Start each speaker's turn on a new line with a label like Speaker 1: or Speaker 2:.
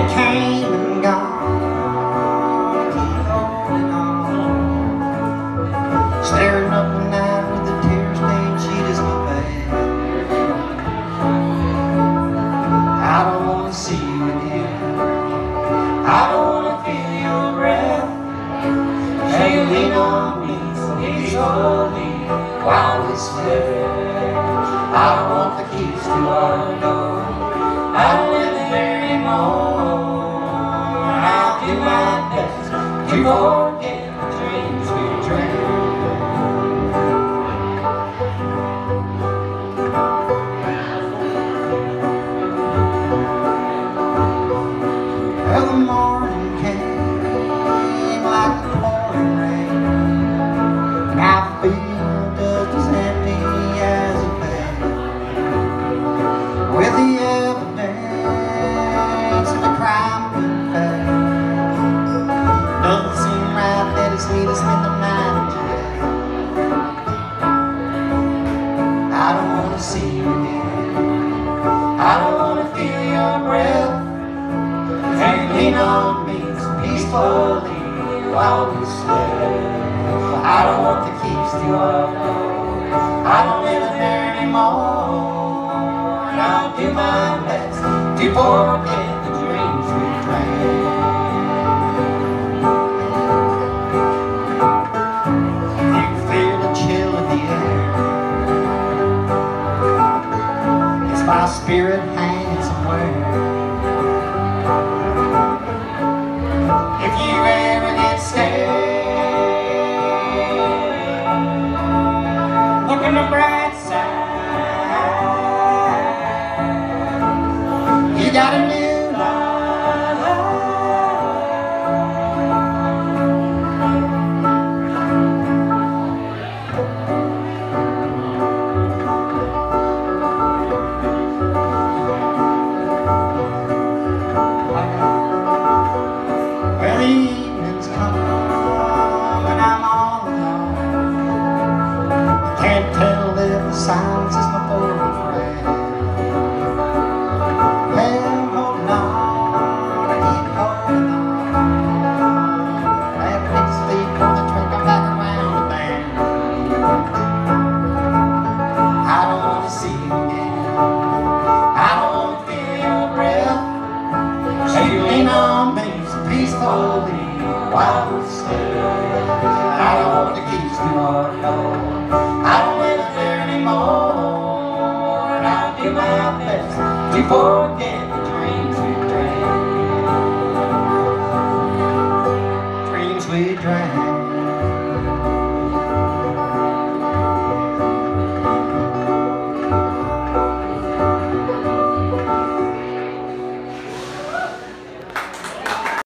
Speaker 1: came and gone, keep holding on, staring up the night with the tear-stained sheet as my bed. I don't want to see you again. I don't want to feel your breath. Hey, you lean on me so peacefully while we slept. I don't want the keys to our door. I don't live there anymore. I'll do my best to forget the dreams we dreamt. Well, the morning came like the pouring rain, and I feel just as empty as a bed. With the evidence of the crime confessed, doesn't seem right that it's me to spend the night in jail. I don't want to see you again. I don't want to feel your breath. And lean on me so peacefully while we slept. I don't want the keys to our door. I don't live there anymore. And I'll do my best to forget the dreams we dreamt. You feel the chill in the air. It's my spirit hanging somewhere. If you ever get scared, look on the bright side. You got a new Well, the evening's come and I'm all alone. Can't tell if the silence is my boyfriend. Well, I'm holding on, I keep holding on. I have to sleep on the train, come back around the bend. I don't want to see you again. I don't want to feel your breath. So you lean on me peacefully while we slept. I don't want the keys to our door. I don't live there anymore. And I'll do my best to forget